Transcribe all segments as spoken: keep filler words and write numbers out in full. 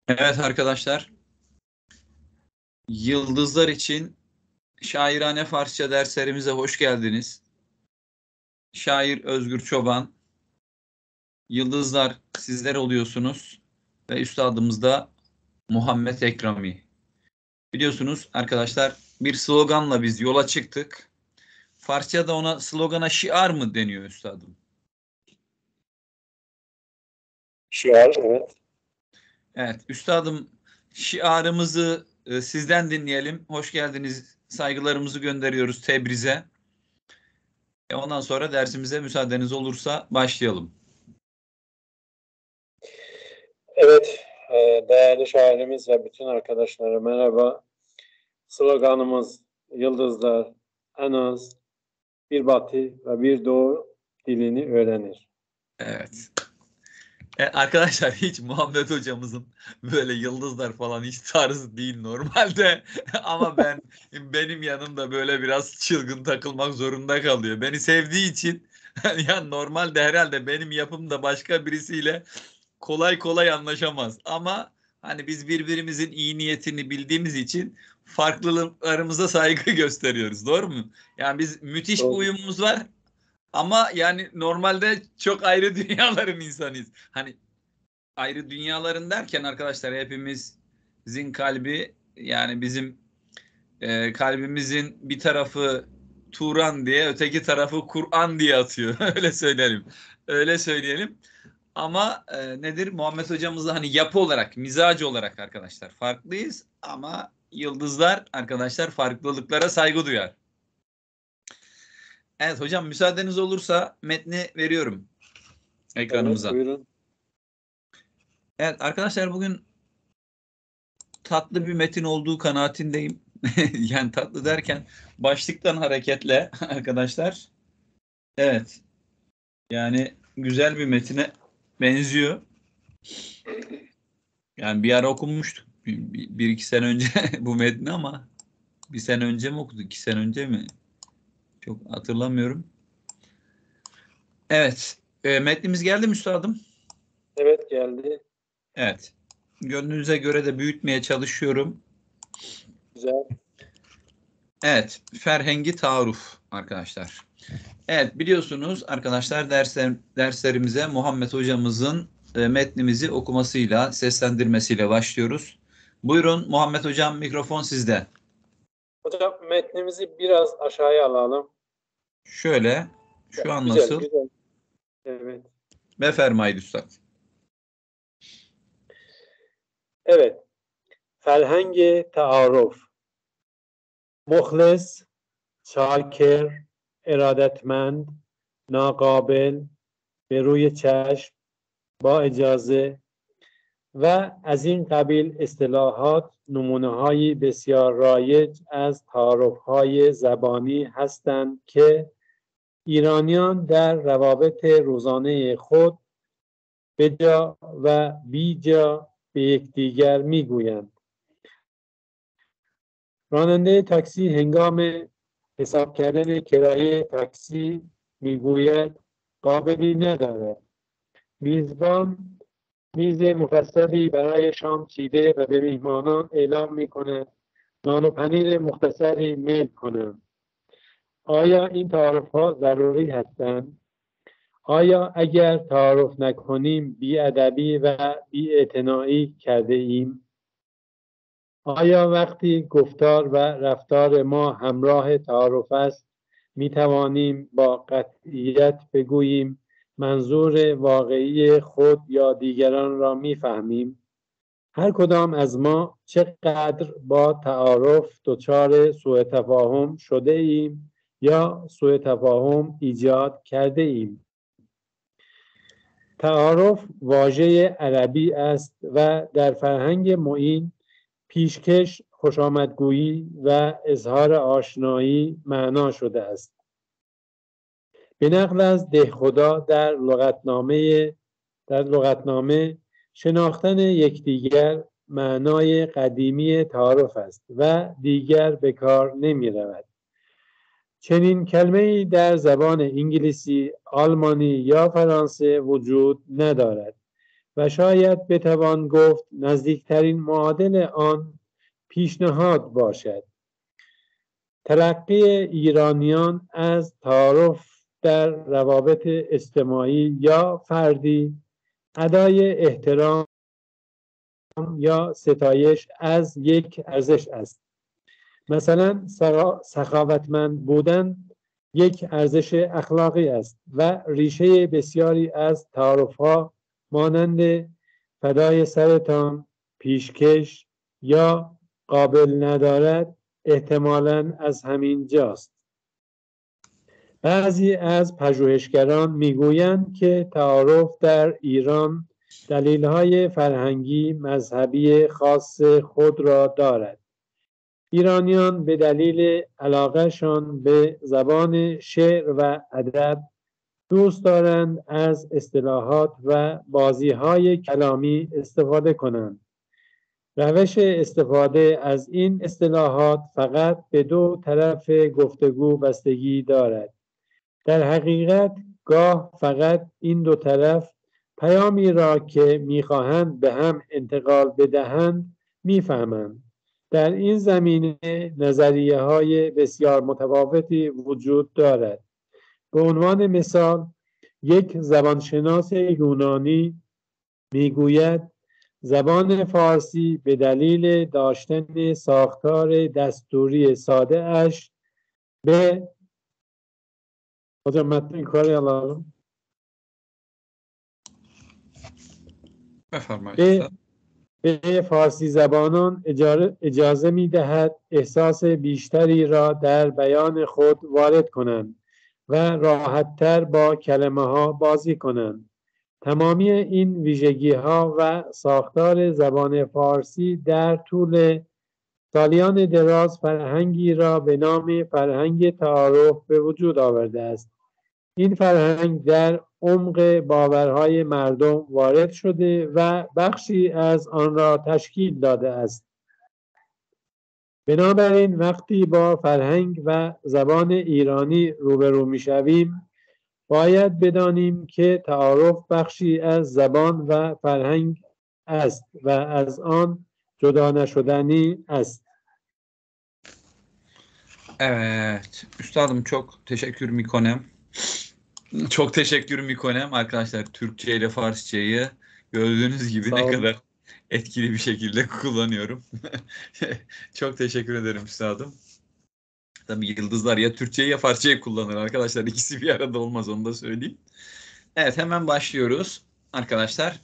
Evet arkadaşlar, Yıldızlar için Şairane Farsça derslerimize hoş geldiniz. Şair Özgür Çoban, Yıldızlar sizler oluyorsunuz ve üstadımız da Muhammed Ekrami. Biliyorsunuz arkadaşlar bir sloganla biz yola çıktık. Farsça'da ona slogana şiar mı deniyor üstadım? Şiar, evet. Evet üstadım şiarımızı e, sizden dinleyelim. Hoş geldiniz. Saygılarımızı gönderiyoruz Tebriz'e. E, ondan sonra dersimize müsaadeniz olursa başlayalım. Evet, e, değerli şairimiz ve bütün arkadaşlara merhaba. Sloganımız Yıldızlar en az bir batı ve bir doğu dilini öğrenir. Evet. E, arkadaşlar hiç Muhammed hocamızın böyle yıldızlar falan hiç tarzı değil normalde. Ama ben benim yanımda böyle biraz çılgın takılmak zorunda kalıyor. Beni sevdiği için yani normalde herhalde benim yapımda başka birisiyle kolay kolay anlaşamaz. Ama hani biz birbirimizin iyi niyetini bildiğimiz için farklılıklarımıza saygı gösteriyoruz. Doğru mu? Yani biz müthiş bir Doğru. uyumumuz var. Ama yani normalde çok ayrı dünyaların insanıyız. Hani ayrı dünyaların derken arkadaşlar hepimizin kalbi yani bizim e, kalbimizin bir tarafı Turan diye öteki tarafı Kur'an diye atıyor. Öyle söyleyelim. Öyle söyleyelim. Ama e, nedir? Muhammed hocamızla hani yapı olarak, mizacı olarak arkadaşlar farklıyız ama yıldızlar arkadaşlar farklılıklara saygı duyar. Evet hocam müsaadeniz olursa metni veriyorum Evet, ekranımıza. buyurun. Evet arkadaşlar bugün tatlı bir metin olduğu kanaatindeyim. Yani tatlı derken başlıktan hareketle arkadaşlar. Evet yani güzel bir metine benziyor. Yani bir ara okunmuştuk. Bir, bir, bir iki sene önce bu metni ama bir sene önce mi okuduk? İki sene önce mi? Çok hatırlamıyorum. Evet. E, metnimiz geldi mi üstadım? Evet, geldi. Evet. Gönlünüze göre de büyütmeye çalışıyorum. Güzel. Evet. Ferhengi Taarruf arkadaşlar. Evet biliyorsunuz arkadaşlar dersler, derslerimize Muhammed hocamızın e, metnimizi okumasıyla, seslendirmesiyle başlıyoruz. Buyurun Muhammed hocam mikrofon sizde. Hocam metnimizi biraz aşağıya alalım. Şöyle, şu an Güzel, nasıl? güzel. Evet. Ve fermayı üstad. Evet. Ferheng taarruf. Muhlis, şakir, iradetmend, naqabil, به روی چشم با اجازه و از این قبیل اصطلاحات نمونه‌های بسیار رایج از تعارف‌های زبانی هستند که ایرانیان در روابط روزانه خود به جا و بی جا به یکدیگر میگویند. راننده تاکسی هنگام حساب کردن کرایه تاکسی میگوید قابلی ندارد. میزبان میز مفصلی برای شام چیده و به میهمانان اعلام میکند نان و پنیر مختصری میل کنند. آیا این تعارف ها ضروری هستند؟ آیا اگر تعارف نکنیم بی‌ادبی و بی‌اعتنایی کرده ایم؟ آیا وقتی گفتار و رفتار ما همراه تعارف است می توانیم با قطعیت بگوییم منظور واقعی خود یا دیگران را می فهمیم؟ هر کدام از ما چقدر با تعارف دچار سوء تفاهم شده ایم یا سوء تفاهم ایجاد کرده ایم؟ تعارف واژه عربی است و در فرهنگ معین پیشکش، خوشامدگویی و اظهار آشنایی معنا شده است. به نقل از دهخدا در لغتنامه در لغتنامه شناختن یکدیگر معنای قدیمی تعارف است و دیگر به کار نمی رود. چنین کلمه‌ای در زبان انگلیسی، آلمانی یا فرانسه وجود ندارد. و شاید بتوان گفت نزدیکترین معادل آن پیشنهاد باشد. تلقی ایرانیان از تعارف در روابط اجتماعی یا فردی، ادای احترام یا ستایش از یک ارزش است. مثلا سخاوتمند بودن یک ارزش اخلاقی است و ریشه بسیاری از تعارف‌ها مانند فدای سرتان، پیشکش یا قابل ندارد احتمالاً از همین جاست. بعضی از پژوهشگران میگویند که تعارف در ایران دلیل‌های فرهنگی مذهبی خاص خود را دارد. ایرانیان به دلیل علاقه‌شان به زبان شعر و ادب دوست دارند از اصطلاحات و بازی‌های کلامی استفاده کنند. روش استفاده از این اصطلاحات فقط به دو طرف گفتگو بستگی دارد. در حقیقت گاه فقط این دو طرف پیامی را که می‌خواهند به هم انتقال بدهند می‌فهمند. در این زمینه نظریه‌های بسیار متفاوتی وجود دارد. به عنوان مثال، یک زبانشناس یونانی میگوید زبان فارسی به دلیل داشتن ساختار دستوری ساده اش به متن کاری علارم بفرمایید. به فارسی زبانان اجازه می دهد احساس بیشتری را در بیان خود وارد کنند و راحتتر با کلمه ها بازی کنند. تمامی این ویژگی ها و ساختار زبان فارسی در طول سالیان دراز فرهنگی را به نام فرهنگ تعارف به وجود آورده است. این فرهنگ در عمق باورهای مردم وارد شده و بخشی از آن را تشکیل داده است. بنابراین وقتی با فرهنگ و زبان ایرانی روبرو می‌شویم، باید بدانیم که تعارف بخشی از زبان و فرهنگ است و از آن جدا نشدنی است. Evet, üstadım çok teşekkür mikonam. Çok teşekkür mikonam arkadaşlar. Türkçe ile Farsçayı gördüğünüz gibi Sağ ne olun. kadar etkili bir şekilde kullanıyorum. Çok teşekkür ederim üstadım. Tabii yıldızlar ya Türkçeyi ya Farsçayı kullanır arkadaşlar. İkisi bir arada olmaz, onu da söyleyeyim. Evet, hemen başlıyoruz arkadaşlar.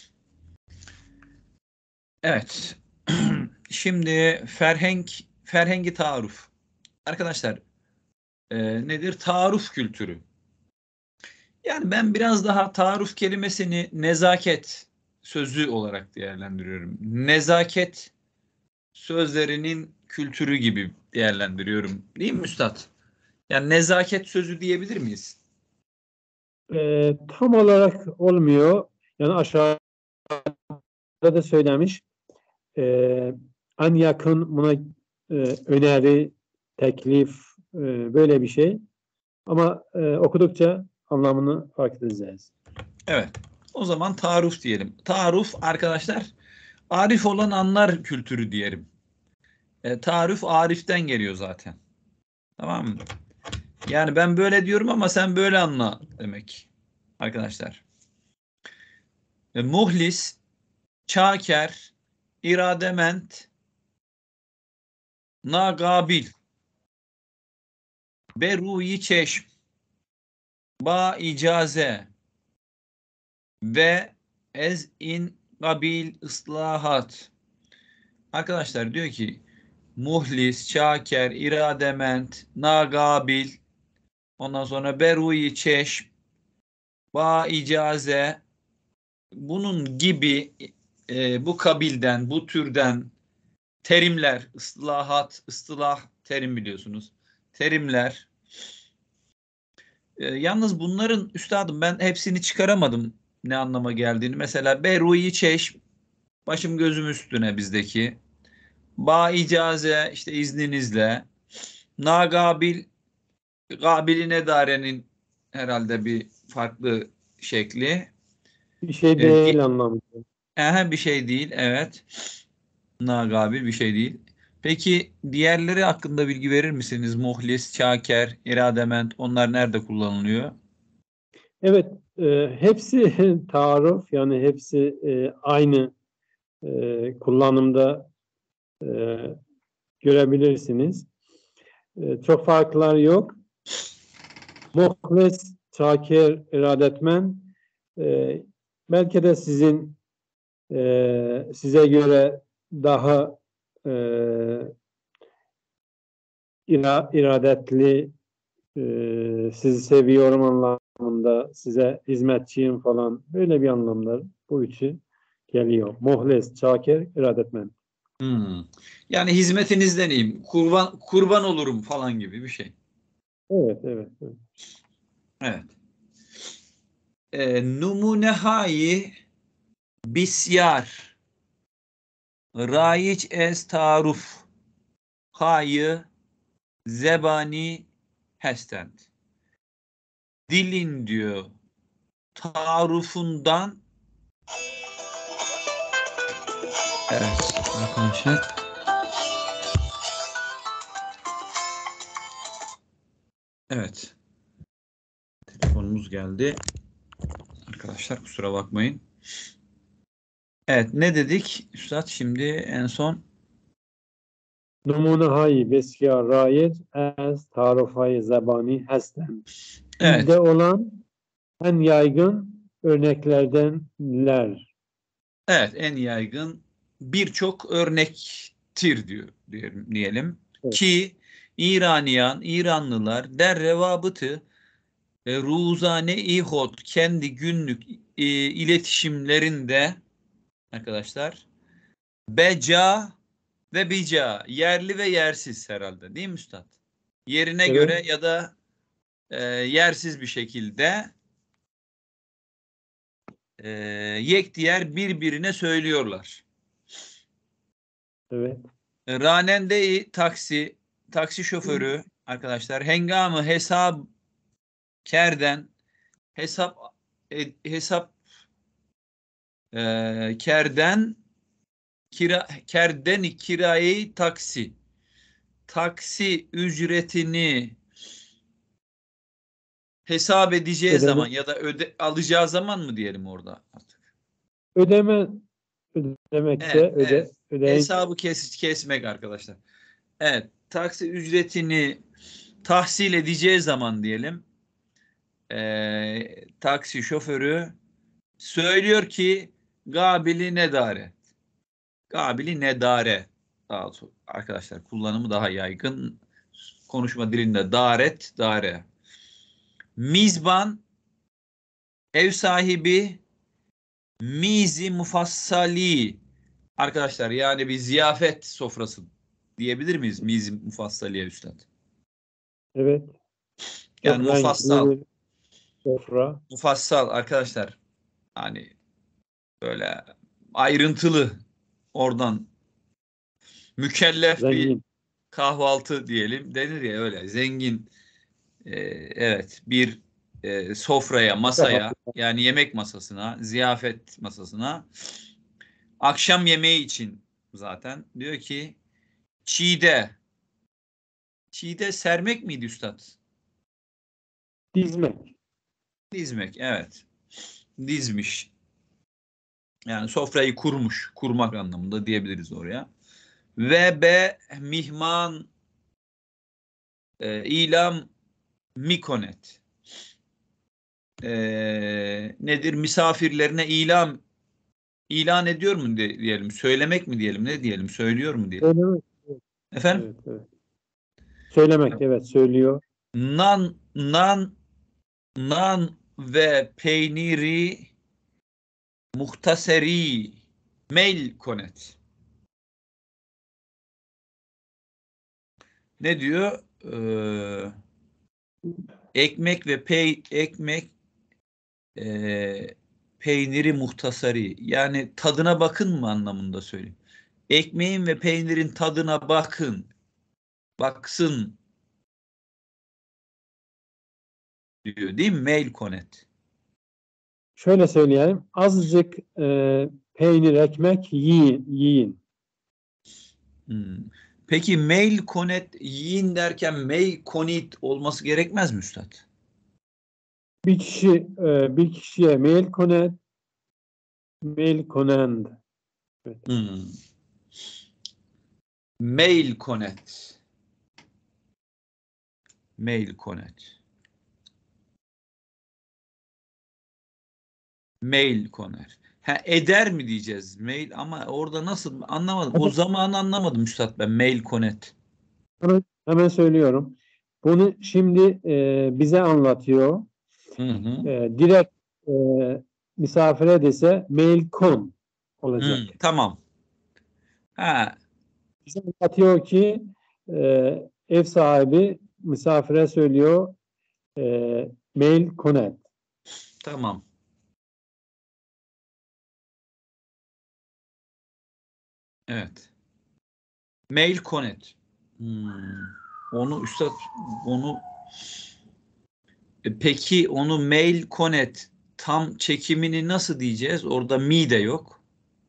Evet. Şimdi ferhenk, ferhengi taarruf. Arkadaşlar e, nedir? Taarruf kültürü. Yani ben biraz daha taarruf kelimesini nezaket sözü olarak değerlendiriyorum. Nezaket sözlerinin kültürü gibi değerlendiriyorum. Değil mi üstad? Yani nezaket sözü diyebilir miyiz? E, tam olarak olmuyor. Yani aşağıda da söylemiş. E, en yakın buna e, öneri, teklif e, böyle bir şey. Ama e, okudukça anlamını fark edeceğiz. Evet. O zaman taarruf diyelim. Taarruf arkadaşlar arif olan anlar kültürü diyelim. E, taarruf ariften geliyor zaten. Tamam mı? Yani ben böyle diyorum ama sen böyle anla demek. Arkadaşlar. E, muhlis, çaker, iradement, nagabil, beruyi çeşm, ba icaze ve ez in kabil ıslahat. Arkadaşlar diyor ki muhlis, çaker, iradement, nagabil, ondan sonra beruyi çeşm, ba icaze, bunun gibi e, bu kabilden, bu türden terimler, ıslahat, ıslah terim biliyorsunuz. Terimler. E, yalnız bunların üstadım ben hepsini çıkaramadım ne anlama geldiğini. Mesela beruyi çeşm, başım gözüm üstüne bizdeki. Ba icaze, işte izninizle. Nagabil, gabiline darenin herhalde bir farklı şekli. Bir şey E, değil di- anlamında. Ehe, bir şey değil. Evet. Nagabil bir şey değil. Peki diğerleri hakkında bilgi verir misiniz? Muhlis, Şaker, iradement onlar nerede kullanılıyor? Evet, e, hepsi taarruf, yani hepsi e, aynı e, kullanımda e, görebilirsiniz. E, çok farklar yok. Muhlis, Şakir, iradetmen e, belki de sizin e, size göre daha e, ira, iradetli, e, sizi seviyorum anlamında, size hizmetçiyim falan, böyle bir anlamlar bu üçü geliyor. Muhlis, Şakir, iradetmen. Hmm. Yani hizmetinizdeneyim. Kurban kurban olurum falan gibi bir şey. Evet, evet, evet. Evet. E, numunehai bisyar rayic ez taruf hayı zebani hestend. Dilin diyor taarrufundan. Evet arkadaşlar. Evet. Telefonumuz geldi. Arkadaşlar kusura bakmayın. Evet ne dedik Üstad şimdi en son? Numune-i besyar rayic ez tarif-i zebani hesten. Evet. Dilde olan en yaygın örneklerdenler. Evet en yaygın birçok örnektir diyor diyelim, diyelim. Evet, Ki İraniyan, İranlılar der revabıtı e, ruzane ihot kendi günlük e, iletişimlerinde arkadaşlar beca ve bica yerli ve yersiz herhalde değil mi üstad? Yerine evet, göre ya da e, yersiz bir şekilde e, yek diğer birbirine söylüyorlar. evet. Ranende-i taksi, taksi şoförü arkadaşlar hengamı hesap kerden hesap e, hesap e, kerden kira kerdeni kirayı taksi taksi ücretini hesap edeceği Ödeme, zaman ya da öde, alacağı zaman mı diyelim orada artık? ödeme, Evet, ödemekte, evet. öde, ödeyince. Hesabı kes, kesmek arkadaşlar. Evet, taksi ücretini tahsil edeceği zaman diyelim. E, taksi şoförü söylüyor ki Gabili nedare. Gabili nedare. Daha so- arkadaşlar kullanımı daha yaygın. Konuşma dilinde daret, dare. Mizban, ev sahibi, mizi mufassali. Arkadaşlar yani bir ziyafet sofrası diyebilir miyiz mizi mufassaliye üstad? Evet, Yani çok renkli mufassal. bir sofra. Mufassal arkadaşlar. Hani böyle ayrıntılı oradan mükellef bir Zengin. kahvaltı diyelim denir ya öyle zengin e, evet bir e, sofraya masaya Mütehapı. yani yemek masasına ziyafet masasına akşam yemeği için zaten diyor ki çiğde çiğde sermek miydi üstad? Dizmek. Dizmek evet dizmiş yani sofrayı kurmuş kurmak anlamında diyebiliriz oraya ve be mihman e, ilam mikonet e, nedir misafirlerine ilam ilan ediyor mu de- diyelim, söylemek mi diyelim, ne diyelim, söylüyor mu diyelim. Söylemek. Evet, Efendim? evet, evet. Söylemek, evet, söylüyor. Nan, nan, nan ve peyniri muhtaseri meyl konet. Ne diyor? Ee, ekmek ve pey, ekmek e, peyniri muhtasari. Yani tadına bakın mı anlamında söyleyeyim. Ekmeğin ve peynirin tadına bakın. Baksın diyor değil mi? Meyl konet. şöyle söyleyelim. Azıcık e, peynir, ekmek yiyin. yiyin. Hmm. Peki mail konet yiyin derken mail konit olması gerekmez mi üstad? Bir kişi e, bir kişiye mail konet, mail konend. Evet. Hmm. Mail konet. Mail konet. Mail koner. Ha, eder mi diyeceğiz mail ama orada nasıl anlamadım. O zamanı anlamadım üstad ben mail konet. Hemen, hemen söylüyorum. Bunu şimdi e, bize anlatıyor. Hı hı. E, direkt e, misafire dese mail kon olacak. Hı, tamam. Ha, Bize anlatıyor ki e, ev sahibi misafire söylüyor e, mail konet. tamam. Evet. Mail konet. Hmm. Onu üstad onu e, peki onu mail konet tam çekimini nasıl diyeceğiz? Orada mi de yok.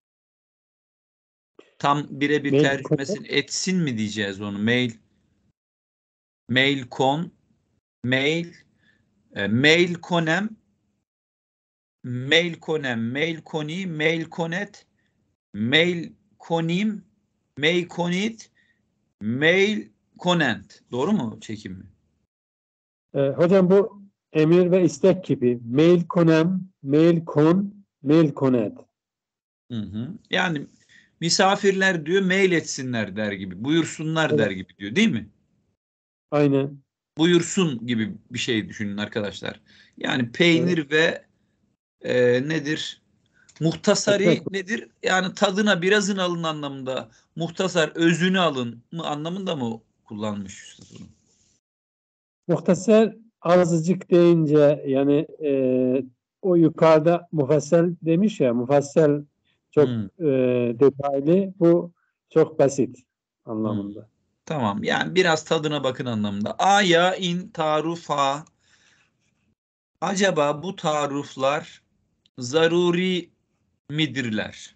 Tam birebir Mail konet. tercümesini etsin mi diyeceğiz onu? Mail mail kon mail e, mail konem mail konem mail koni mail konet mail konim mail konit mail konent. Doğru mu çekimi? E, hocam bu emir ve istek gibi. Mail konem, mail kon, mail konet. Hı hı. Yani misafirler diyor mail etsinler der gibi, buyursunlar der Evet. gibi diyor, değil mi? Aynen. Buyursun gibi bir şey düşünün arkadaşlar. Yani Evet. peynir ve e, nedir? Ekmek. Muhtasari nedir? Yani tadına birazın alın anlamında. Muhtasar özünü alın mı anlamında mı kullanmış üstad bunu? Muhtasar azıcık deyince yani e, o yukarıda mufassel demiş ya, mufassel çok Hmm, e, detaylı, bu çok basit hmm. anlamında. Tamam. Yani biraz tadına bakın anlamında. Aya in tarufa. Acaba bu taruflar zaruri midirler?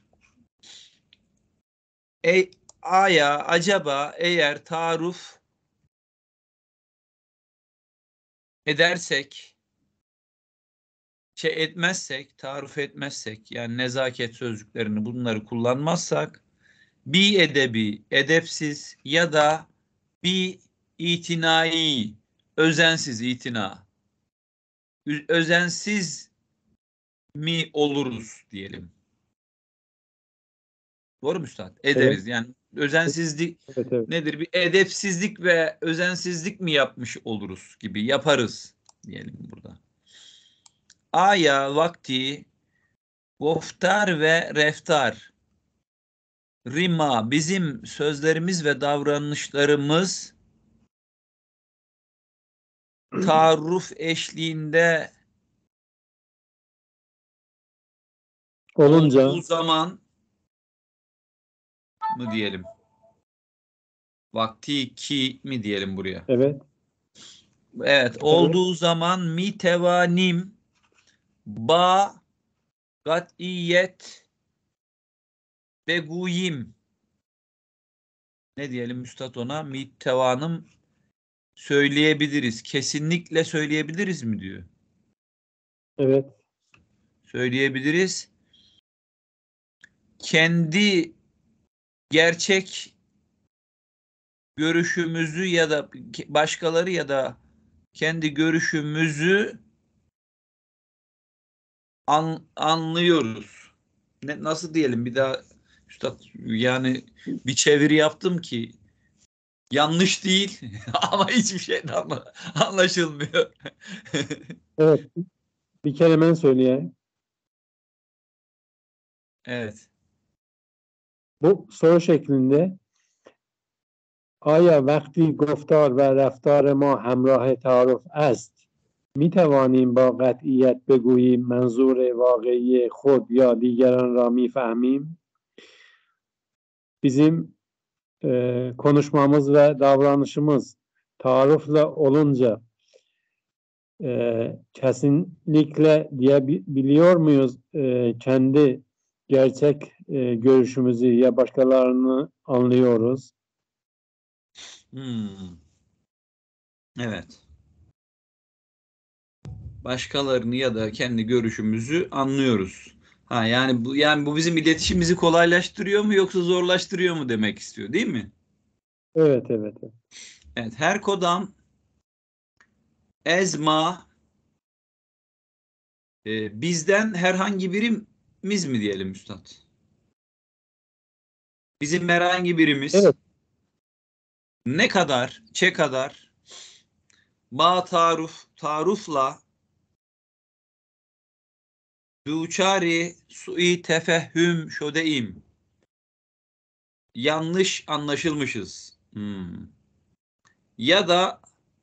E, aya acaba eğer taruf edersek, şey etmezsek, tarif etmezsek, yani nezaket sözcüklerini bunları kullanmazsak, bi edebi, edepsiz ya da bi itinai, özensiz itina, ü- özensiz mi oluruz diyelim. Doğru mu üstad? Evet, Ederiz. Yani özensizlik evet, evet. nedir? Bir edepsizlik ve özensizlik mi yapmış oluruz gibi yaparız diyelim burada. Aya vakti goftar ve reftar rima bizim sözlerimiz ve davranışlarımız taarruf eşliğinde olduğu Olunca zaman mı diyelim? Vakti ki mi diyelim buraya? evet, Evet, evet. olduğu zaman mitevanim ba gatiyet beguyim. Ne diyelim üstad ona? Mitevanım söyleyebiliriz. Kesinlikle söyleyebiliriz mi diyor. Evet. Söyleyebiliriz. Kendi gerçek görüşümüzü ya da başkaları ya da kendi görüşümüzü an, anlıyoruz. Ne, nasıl diyelim bir daha üstad, yani bir çeviri yaptım ki yanlış değil ama hiçbir şey de anla- anlaşılmıyor. Evet. Bir kelime söyleyeyim. Evet. Bu soru şeklinde آیا وقتی گفتار و رفتار ما همراه تعارف است می توانیم با قطعیت بگوییم منظور واقعی خود یا دیگران را می فهمیم؟ Bizim e, konuşmamız ve davranışımız taarrufla olunca e, kesinlikle diyebiliyor muyuz e, kendi gerçek e, görüşümüzü ya başkalarını anlıyoruz? Hmm. Evet. Başkalarını ya da kendi görüşümüzü anlıyoruz. Ha yani bu yani bu bizim iletişimimizi kolaylaştırıyor mu yoksa zorlaştırıyor mu demek istiyor, değil mi? Evet, evet. Evet. Evet, her kodam ezma e, bizden herhangi birimiz mi diyelim üstad? Bizim herhangi birimiz Evet, ne kadar, çe kadar ba taruf, tarufla duçari sui tefehüm şodeim. Yanlış anlaşılmışız. Hmm. Ya da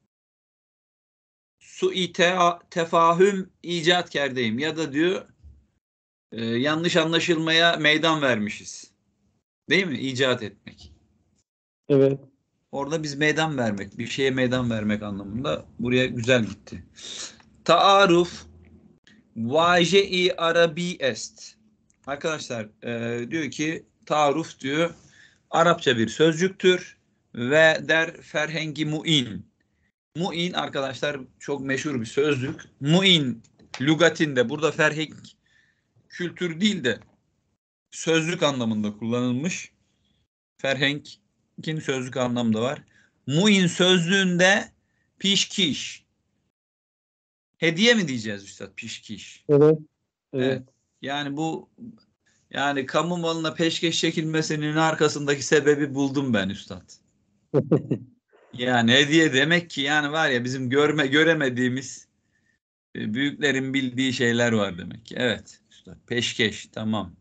sui te tefahüm icatkerdeyim. Ya da diyor e, yanlış anlaşılmaya meydan vermişiz. Değil mi? İcat etmek. evet. Orada biz meydan vermek, bir şeye meydan vermek anlamında buraya güzel gitti. Taaruf vaje-i arabi est. Arkadaşlar e, diyor ki taaruf diyor Arapça bir sözcüktür ve der ferhengi muin. Muin arkadaşlar çok meşhur bir sözcük. Muin lügatinde burada ferhenk kültür değil de sözlük anlamında kullanılmış. Ferhenk'in sözlük anlamda var. Muin sözlüğünde pişkiş. Hediye mi diyeceğiz üstad? Pişkiş. Evet, evet. Evet. Yani bu yani kamu malına peşkeş çekilmesinin arkasındaki sebebi buldum ben üstad. Yani hediye demek ki yani var ya bizim görme göremediğimiz e, büyüklerin bildiği şeyler var demek ki. Evet. Üstad. Peşkeş tamam.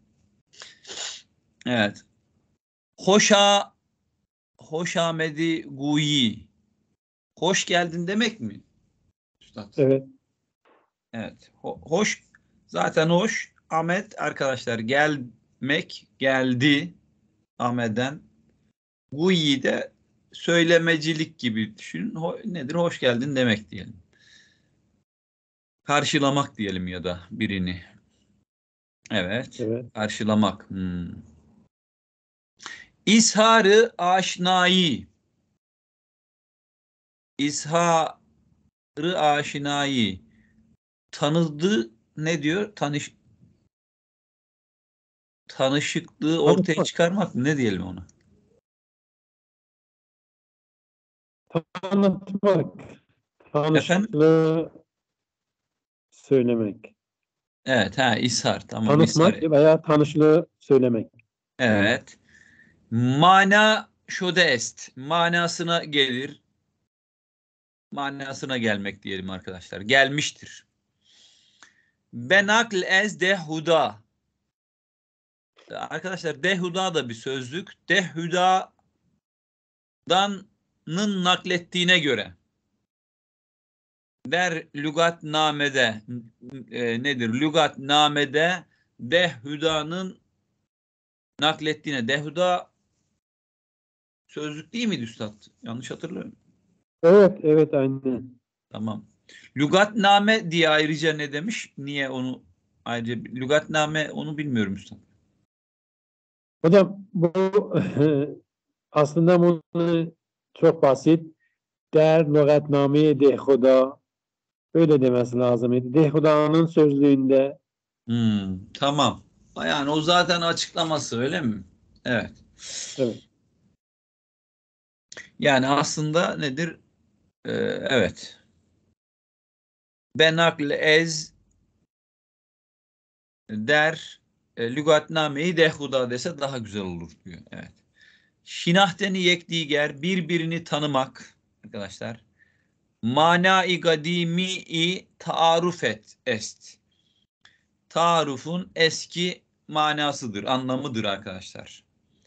Evet. Hoşa hoşamedi guyi. Hoş geldin demek mi üstad? Evet, Evet. Ho- hoş zaten hoş. Ahmet arkadaşlar gelmek geldi Ahmet'den. Guyi de söylemecilik gibi düşünün. Ho- nedir? Hoş geldin demek diyelim. Karşılamak diyelim ya da birini. Evet. evet. Karşılamak. Hmm. İzharı aşinayı. İzharı aşinayı. Tanıdı ne diyor? Tanış tanışıklığı ortaya Tanıtmak, çıkarmak mı? Ne diyelim ona? tanıtmak, Efendim? tanışıklığı söylemek. Evet, ha ishar. Tamam, ishar. Tanıtmak veya tanışlığı söylemek. Evet. Mana şude est. Manasına gelir. Manasına gelmek diyelim arkadaşlar. Gelmiştir. Benakl ez dehuda. Arkadaşlar dehuda da bir sözlük. Dehuda'dan naklettiğine göre der lügatnamede e, nedir? Lügatnamede Dehuda'nın naklettiğine. Dehuda sözlük değil miydi üstad? Yanlış hatırlıyorum. Evet, evet, aynen. Tamam. Lügatname diye ayrıca ne demiş? Niye onu ayrıca lügatname onu bilmiyorum üstad. Hocam bu aslında bunu çok basit. Der lügatname dehuda öyle demesi lazım. Dehuda'nın sözlüğünde Hmm, tamam. Yani o zaten açıklaması öyle mi? Evet. evet, Yani aslında nedir? Ee, evet. Benakl ez der e, lügatnameyi dehuda dese daha güzel olur diyor. Evet. Şinahteni yekdiger birbirini tanımak arkadaşlar. Mana-i gadimi-i taaruf et est. Taarufun eski manasıdır, anlamıdır arkadaşlar.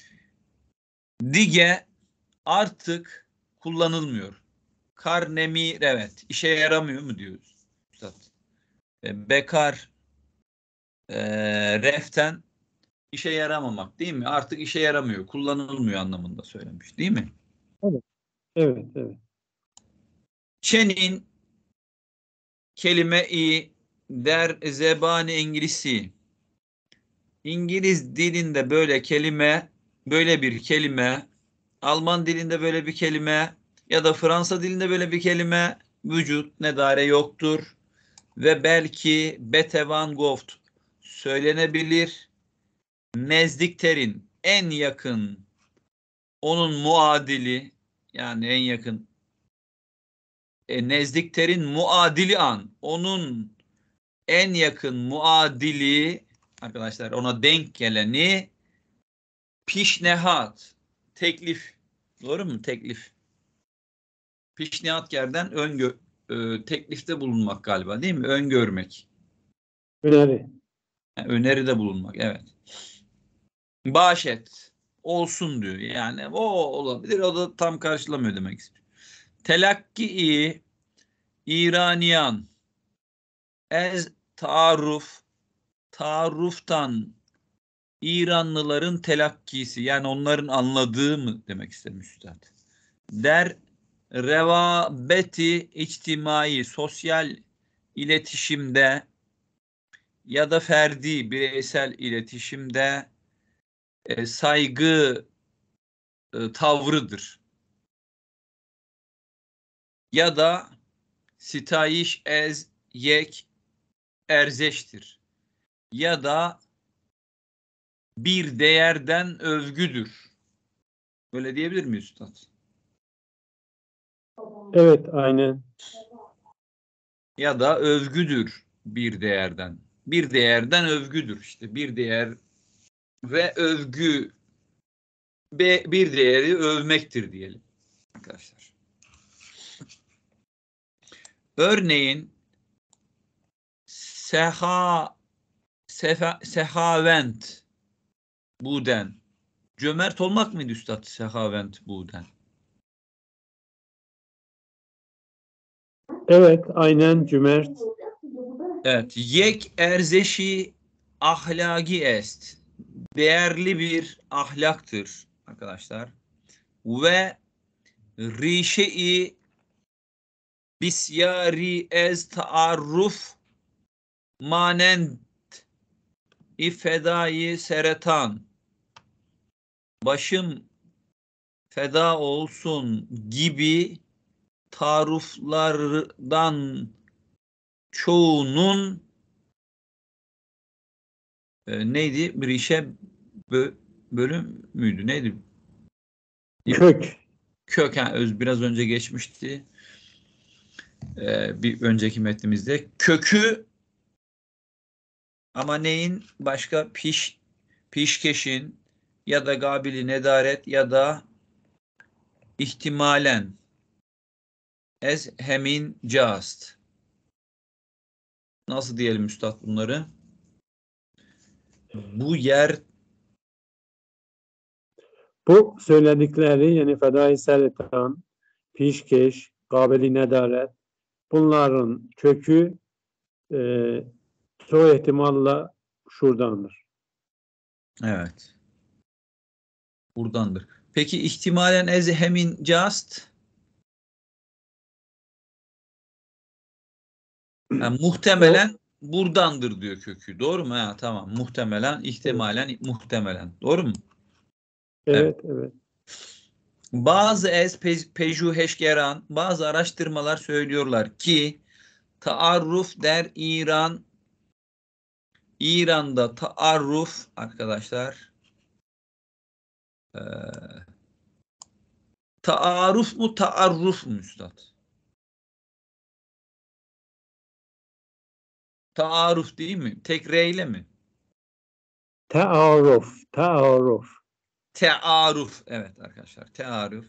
Dige artık kullanılmıyor. Karnemir evet işe yaramıyor mu diyoruz üstad. E, bekar e, reften işe yaramamak değil mi? Artık işe yaramıyor, kullanılmıyor anlamında söylemiş değil mi? evet, evet, evet. Çenin kelime-i der zebani İngilizci. İngiliz dilinde böyle kelime, böyle bir kelime, Alman dilinde böyle bir kelime ya da Fransa dilinde böyle bir kelime vücut nedare yoktur ve belki betevan goft söylenebilir. Nezdikterin en yakın onun muadili yani en yakın e, nezdikterin muadili an onun en yakın muadili arkadaşlar ona denk geleni pişnehat teklif doğru mu teklif pişnihat yerden öngö e, teklifte bulunmak galiba değil mi öngörmek Öneri. yani öneride bulunmak evet başet olsun diyor yani o olabilir o da tam karşılamıyor demek istiyor telakki İraniyan ez taarruf taarruftan İranlıların telakkisi yani onların anladığı mı demek istemiş üstad. Der revabeti içtimai sosyal iletişimde ya da ferdi bireysel iletişimde e, saygı e, tavrıdır. Ya da sitayiş ez yek erzeştir. Ya da bir değerden övgüdür. Öyle diyebilir miyiz üstad? Evet, aynen. Ya da övgüdür bir değerden. Bir değerden övgüdür işte. Bir değer ve övgü bir değeri övmektir diyelim arkadaşlar. Örneğin seha sefa, sehavent buden. Cömert olmak mıydı üstad sehavent buden? Evet, aynen cömert. Evet. Yek erzeşi ahlaki est. Değerli bir ahlaktır arkadaşlar. Ve rişe-i bisyari ez taarruf manent ifedayı seretan. Başım feda olsun gibi taarruflardan çoğunun e, neydi? Bir işe bö, bölüm müydü? Neydi? Kök. Kök. Ha, öz biraz önce geçmişti. Ee, bir önceki metnimizde. Kökü ama neyin? Başka piş, pişkeşin ya da gabili nedaret ya da ihtimalen ez hemin cast. Nasıl diyelim üstad bunları? Bu yer Bu söyledikleri yani fedai seretan, pişkeş, kabili nedaret bunların kökü e, çoğu ihtimalle şuradandır. evet. Buradandır. Peki ihtimalen ez hemin cast ha, muhtemelen buradandır diyor kökü. Doğru mu? Ha, tamam. Muhtemelen, ihtimalen, evet. Muhtemelen. Doğru mu? Evet, evet. evet. Bazı ez pe pejuheşgeran, bazı araştırmalar söylüyorlar ki taarruf der İran İran'da taarruf arkadaşlar e, taarruf mu taarruf mu üstad? Taarruf değil mi? Tek R ile mi? Taarruf, taarruf. Tearruf. Evet arkadaşlar. Tearruf.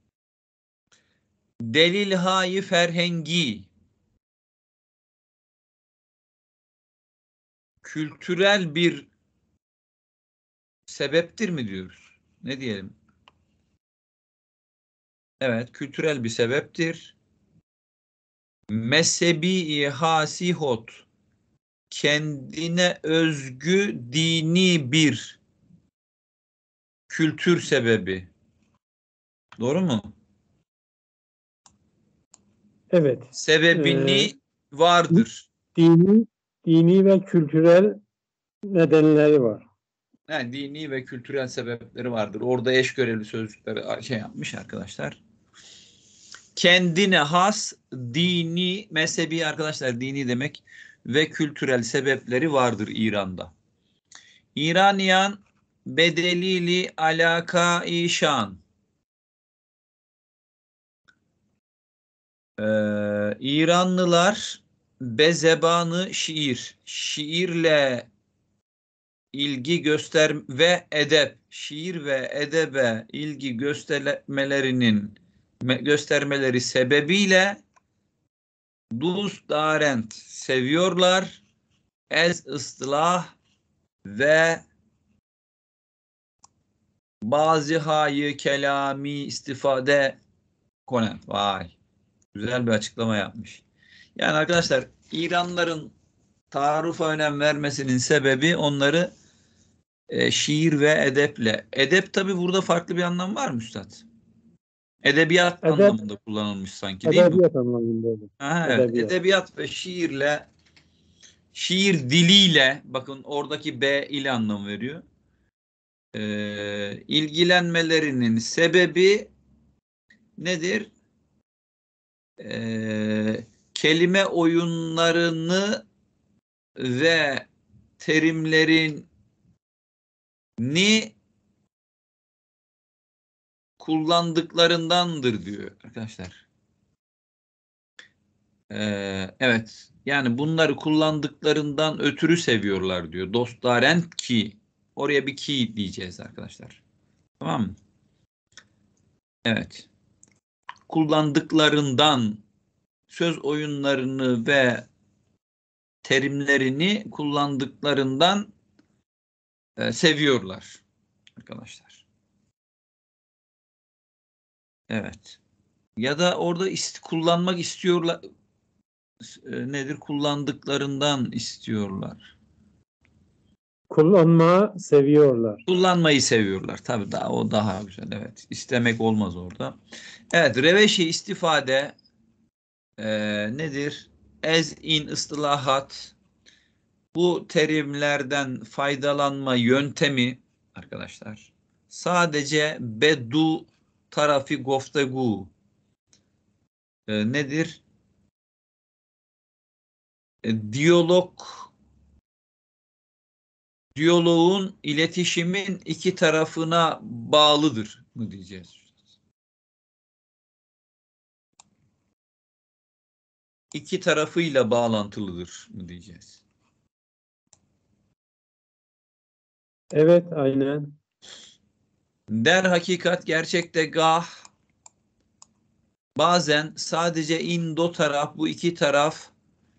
Delilhayı ferhengi. Kültürel bir sebeptir mi diyoruz? Ne diyelim? Evet, kültürel bir sebeptir. Mezhebi hasihot. Kendine özgü dini bir kültür sebebi. Doğru mu? Evet. Sebebini Ee, vardır. Dini, dini ve kültürel nedenleri var. Yani dini ve kültürel sebepleri vardır. Orada eş görevli sözcükleri şey yapmış arkadaşlar. Kendine has dini, mezhebi arkadaşlar, dini demek ve kültürel sebepleri vardır İran'da. İraniyan bedelili alaka-i şan. Ee, İranlılar bezebanı şiir, şiirle ilgi göster ve edep, şiir ve edebe ilgi göstermelerinin göstermeleri sebebiyle dost darent seviyorlar, ez ıstılah ve bazı hayı kelami istifade konen. Vay, güzel bir açıklama yapmış. Yani arkadaşlar, İranlıların taarrufa önem vermesinin sebebi onları e, şiir ve edeple. Edep tabi burada farklı bir anlam var mı üstad? Edebiyat Edep, anlamında kullanılmış sanki, değil mi? edebiyat anlamında. öyle. Ha, evet. Edebiyat. Edebiyat ve şiirle, şiir diliyle, bakın oradaki B ile anlam veriyor. Ee, ilgilenmelerinin sebebi nedir? Ee, kelime oyunlarını ve terimlerini kullandıklarındandır diyor arkadaşlar. Ee, evet. Yani bunları kullandıklarından ötürü seviyorlar diyor. Dostlarent ki. Oraya bir ki diyeceğiz arkadaşlar. Tamam mı? Evet. Kullandıklarından, söz oyunlarını ve terimlerini kullandıklarından e, seviyorlar arkadaşlar. Evet. Ya da orada ist kullanmak istiyorlar. E, nedir? Kullandıklarından istiyorlar. Kullanma seviyorlar. Kullanmayı seviyorlar. Tabii daha o daha güzel. Evet. İstemek olmaz orada. Evet. Reveşi istifade e, nedir? Ez in ıstılahat, bu terimlerden faydalanma yöntemi arkadaşlar sadece bedu tarafı goftegu e, nedir? E, diyalog diyaloğun, iletişimin iki tarafına bağlıdır mı diyeceğiz? İki tarafıyla bağlantılıdır mı diyeceğiz? Evet, aynen. Der hakikat gerçekte gah bazen sadece in do taraf, bu iki taraf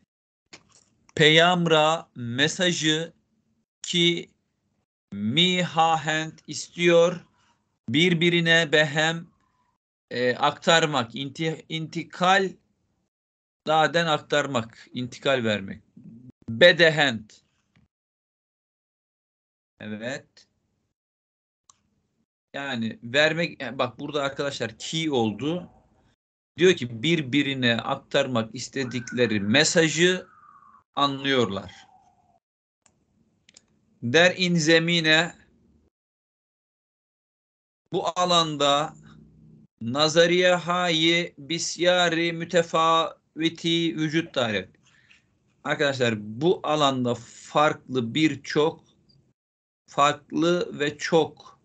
peyamra mesajı ki mihahent istiyor, birbirine behem e, aktarmak, inti, intikal daden aktarmak, intikal vermek. Bedehent. Evet. Yani vermek, yani bak burada arkadaşlar ki oldu. Diyor ki birbirine aktarmak istedikleri mesajı anlıyorlar. Der in zemine, bu alanda nazariye hayi bisyari mütefaviti vücut dair. Arkadaşlar bu alanda farklı birçok farklı ve çok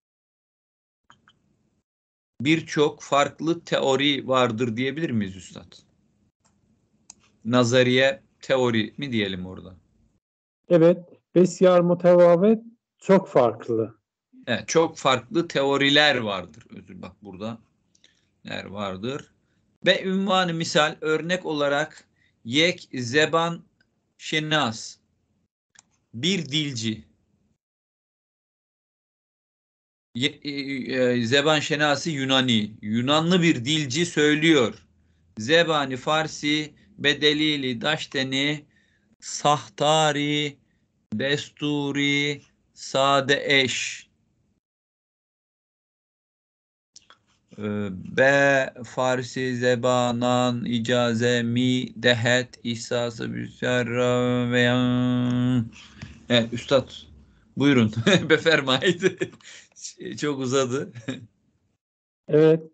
birçok farklı teori vardır diyebilir miyiz üstad? Nazariye teori mi diyelim orada? Evet, besyar mutevavet, çok farklı. Evet, çok farklı teoriler vardır. Özür bak burada ner vardır. Ve ünvanı misal örnek olarak yek zeban şenas, bir dilci. Ye- e, e, Zeban şenası Yunani. Yunanlı bir dilci söylüyor. Zebani Farsi bedelili daşteni sahtari desturi sade eş. B Farsi zebanan icaze mi dehet ihsası büsarra veya. Evet üstad buyurun befermaydı. Çok uzadı. Evet.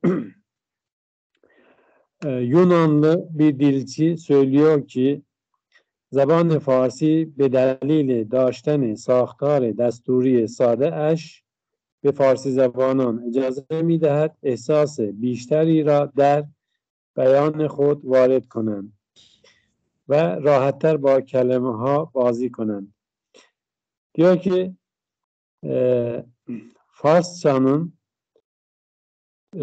Ee, Yunanlı bir dilci söylüyor ki زبان فارسی به دلیل داشتن ساختار دستوری ساده اش به فارسی زبانان اجازه می‌دهد احساس بیشتری را در بیان خود وارد کنند و راحت‌تر با کلمه‌ها بازی کنند. Diyor ki e, Farsçanın e,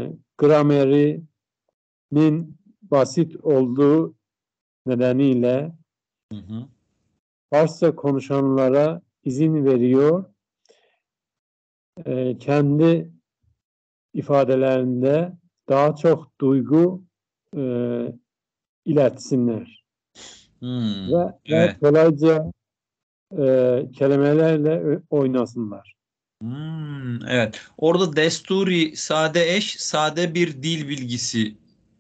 gramerinin basit olduğu nedeniyle Hı hı. Farsça konuşanlara izin veriyor. E, kendi ifadelerinde daha çok duygu e, iletsinler Hmm, ve, ve evet. kolayca e, kelimelerle oynasınlar. Hmm, evet. Orada desturi sade eş, sade bir dil bilgisi.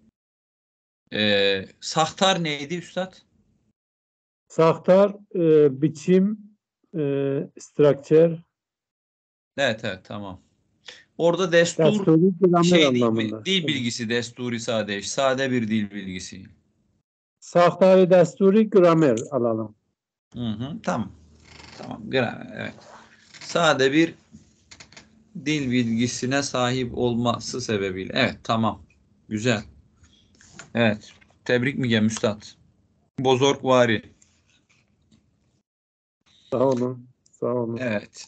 Ee, sahtar neydi üstad? Sahtar e, biçim, e, structure, Evet evet tamam. Orada destur desturi gramer şey değil mi? anlamında. Dil Evet. bilgisi desturi sade eş. Sade bir dil bilgisi. Sahtar desturi gramer alalım. Hı hı, tamam. Tamam. Gramer, evet. Sade bir dil bilgisine sahip olması sebebiyle. Evet tamam. Güzel. Evet. Tebrik mi üstad? Bozorgvari. Sağ olun. Sağ olun. Evet.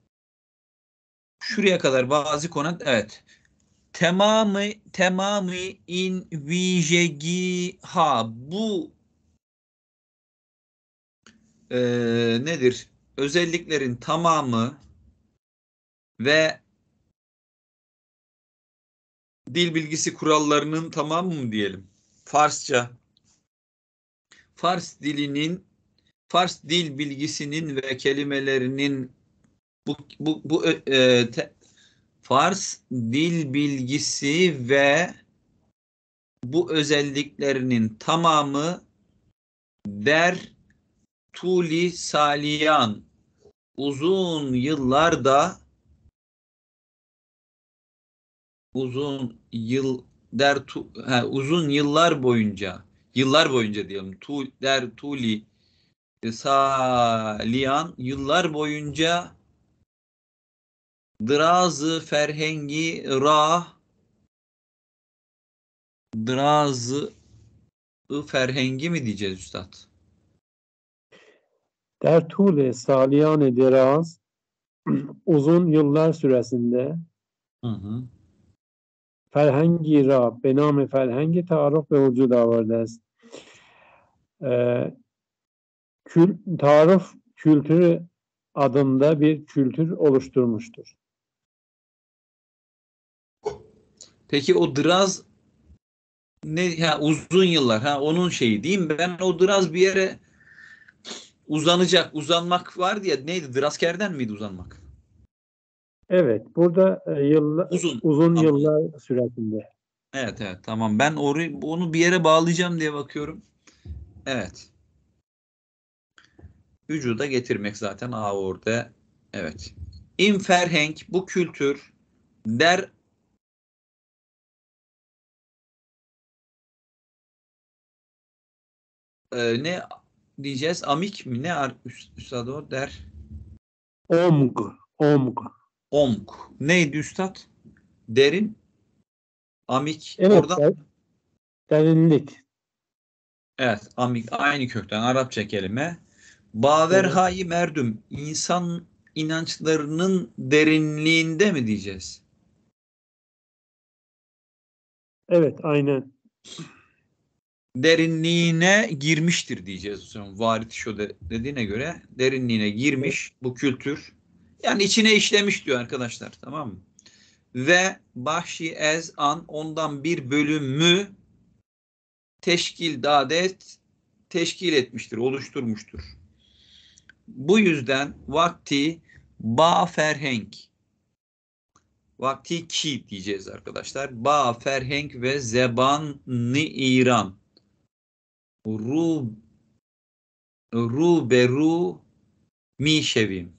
Şuraya kadar bazı konu evet. Tamamı tamamı in vijegi ha bu e, nedir? Özelliklerin tamamı ve dil bilgisi kurallarının tamamı mı diyelim? Farsça. Fars dilinin Fars dil bilgisinin ve kelimelerinin bu bu bu e, te, Fars dil bilgisi ve bu özelliklerinin tamamı der Tuli Saliyan uzun yıllarda uzun yıl der tu, he, uzun yıllar boyunca yıllar boyunca diyelim tu, der Tuli Saliyan yıllar boyunca Drazı Ferhengi Ra Drazı Ferhengi mi diyeceğiz üstad? Der طول saliyan deraz uzun yıllar süresinde Hı hı. فرهنگی را به نام فرهنگ تعارف به وجود آورده است. Ee, kül, Tarif kültürü adında bir kültür oluşturmuştur. Peki o Draz ne ha, uzun yıllar ha onun şeyi değil mi? Ben o Draz bir yere uzanacak, uzanmak var diye neydi? Draskerden miydi uzanmak? Evet, burada e, yılla, Uzun. uzun Tamam. yıllar süresinde. Evet evet tamam. Ben orayı onu bir yere bağlayacağım diye bakıyorum. Evet. Vücuda getirmek zaten A orada. Evet. İmferhenk bu kültür der e, ne diyeceğiz? Amik mi? Ne ar- üst, üstad o der? Omg, omg. Omk. Neydi üstad? Derin. Amik. Evet, Oradan der- derinlik. evet. Amik aynı kökten Arapça kelime. Evet, Baverhai merdüm. İnsan inançlarının derinliğinde mi diyeceğiz? evet, aynen. Derinliğine girmiştir diyeceğiz. Varit şu de, dediğine göre derinliğine Evet, girmiş bu kültür. Yani içine işlemiş diyor arkadaşlar tamam mı? Ve Bahşi Ez An ondan bir bölümü teşkil dadet teşkil etmiştir, oluşturmuştur. Bu yüzden vakti ba ferhenk Vakti ki diyeceğiz arkadaşlar. Ba ferhenk ve zeban-ı İran. Ru ru beru mi şevim.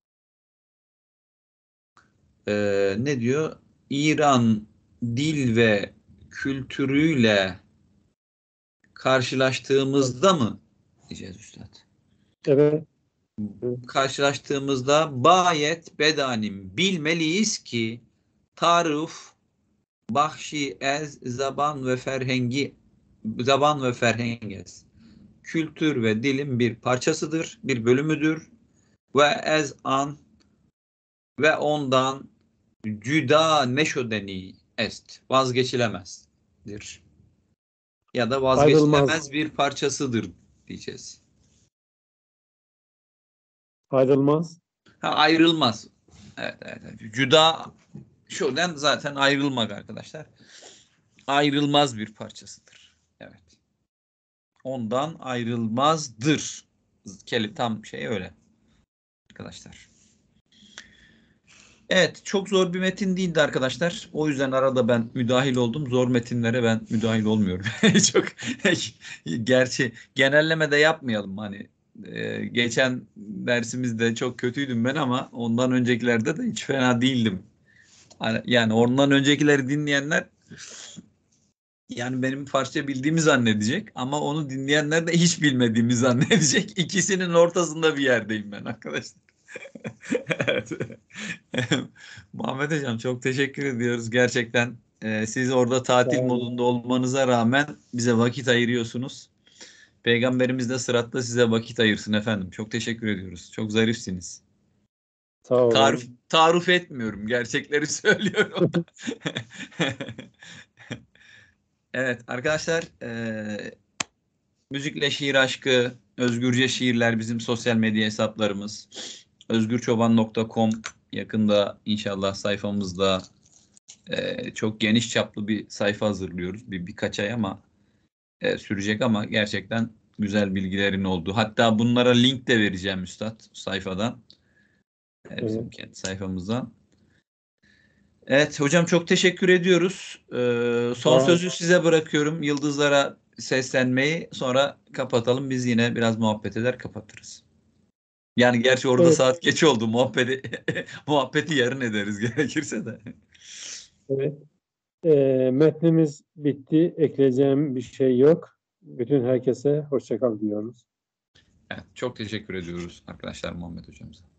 Ee, ne diyor? İran dil ve kültürüyle karşılaştığımızda mı diyeceğiz üstad? Evet. Karşılaştığımızda bayet bedanim bilmeliyiz ki tarif bahşi ez zaban ve ferhengi zaban ve ferhenges kültür ve dilin bir parçasıdır, bir bölümüdür ve ez an ve ondan cüda neşodeni est vazgeçilemezdir ya da Ayrılmaz. vazgeçilemez bir parçasıdır diyeceğiz. Ayrılmaz. Ha, ayrılmaz. Evet, evet, evet. Cüda şuradan zaten ayrılmak arkadaşlar. Ayrılmaz bir parçasıdır. Evet. Ondan ayrılmazdır. Kelime tam şey öyle arkadaşlar. Evet, çok zor bir metin değildi arkadaşlar. O yüzden arada ben müdahil oldum. Zor metinlere ben müdahil olmuyorum. Çok gerçi genelleme de yapmayalım hani. Ee, geçen dersimizde çok kötüydüm ben ama ondan öncekilerde de hiç fena değildim. Hani- Yani ondan öncekileri dinleyenler yani benim Farsça bildiğimi zannedecek ama onu dinleyenler de hiç bilmediğimi zannedecek. İkisinin ortasında bir yerdeyim ben arkadaşlar. Evet. Muhammed Hocam çok teşekkür ediyoruz. Gerçekten e, siz orada Sağ tatil olun. modunda olmanıza rağmen bize vakit ayırıyorsunuz. Peygamberimiz de sıratta size vakit ayırsın efendim. Çok teşekkür ediyoruz. Çok zarifsiniz. Sağ Tarif olun. tarif etmiyorum. Gerçekleri söylüyorum. Evet arkadaşlar e, müzikle şiir aşkı, özgürce şiirler bizim sosyal medya hesaplarımız. özgürçoban nokta com yakında inşallah sayfamızda e, çok geniş çaplı bir sayfa hazırlıyoruz. Bir birkaç ay ama e, sürecek ama gerçekten güzel bilgilerin olduğu. Hatta bunlara link de vereceğim üstad sayfadan. E, bizim Evet. kendi sayfamızdan. Evet hocam çok teşekkür ediyoruz. Ee, son Sağ olun. sözü size bırakıyorum. Yıldızlara seslenmeyi sonra kapatalım. Biz yine biraz muhabbet eder kapatırız. Yani gerçi orada Evet. saat geç oldu. Muhabbeti muhabbeti yarın ederiz gerekirse de. Evet. Ee, metnimiz bitti. Ekleyeceğim bir şey yok. Bütün herkese hoşça kal diyoruz. Evet, çok teşekkür ediyoruz arkadaşlar Muhammed hocamıza.